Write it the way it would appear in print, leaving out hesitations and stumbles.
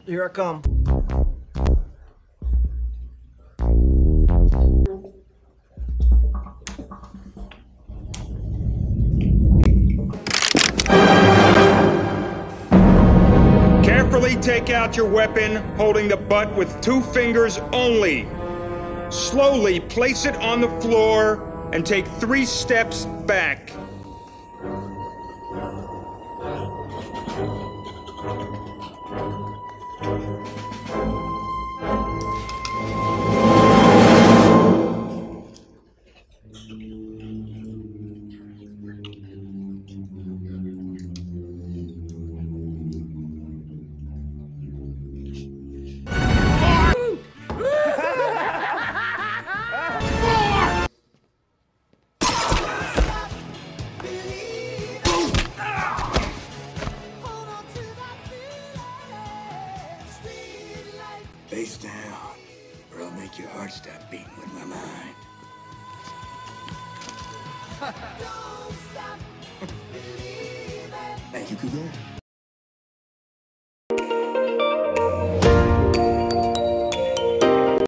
Here I come. Carefully take out your weapon, holding the butt with 2 fingers only. Slowly place it on the floor and take 3 steps back. Face down, or I'll make your heart stop beating with my mind. Thank you, Cougar.